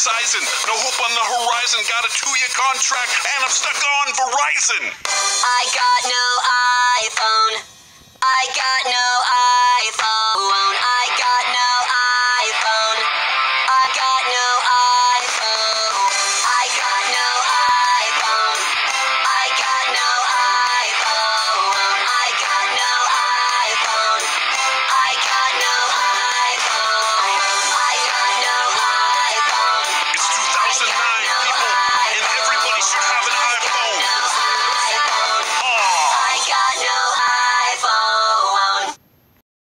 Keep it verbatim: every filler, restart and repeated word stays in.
downsizing. No hope on the horizon. Got a two-year contract and I'm stuck on Verizon. I got no iPhone. I got no iPhone.